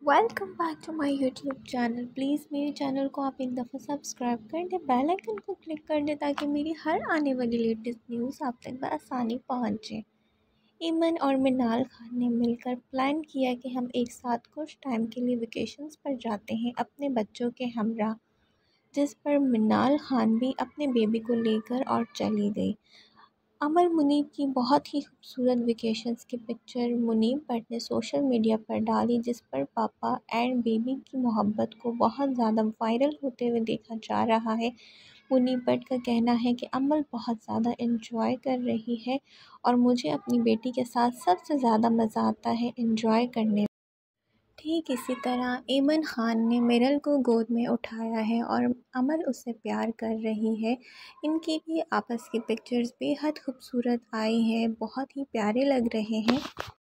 Welcome back to my YouTube channel. Please मेरे channel को आप एक दफ़ा सब्सक्राइब कर दें, बेल आइकन को क्लिक कर दें ताकि मेरी हर आने वाली लेटेस्ट न्यूज़ आप तक बआसानी पहुंचे। ईमन और मिनाल खान ने मिलकर प्लान किया कि हम एक साथ कुछ टाइम के लिए वेकेशंस पर जाते हैं अपने बच्चों के हमरा, जिस पर मिनाल खान भी अपने बेबी को लेकर और चली गई। अमर मुनीब की बहुत ही खूबसूरत वेकेशंस की पिक्चर मुनीब भट्ट ने सोशल मीडिया पर डाली, जिस पर पापा एंड बेबी की मोहब्बत को बहुत ज़्यादा वायरल होते हुए देखा जा रहा है। मुनीब भट्ट का कहना है कि अमल बहुत ज़्यादा एंजॉय कर रही है और मुझे अपनी बेटी के साथ सबसे ज़्यादा मज़ा आता है एंजॉय करने में। ठीक इसी तरह ईमन खान ने मिरल को गोद में उठाया है और अमल उससे प्यार कर रही है। इनकी भी आपस की पिक्चर्स बेहद खूबसूरत आई हैं, बहुत ही प्यारे लग रहे हैं।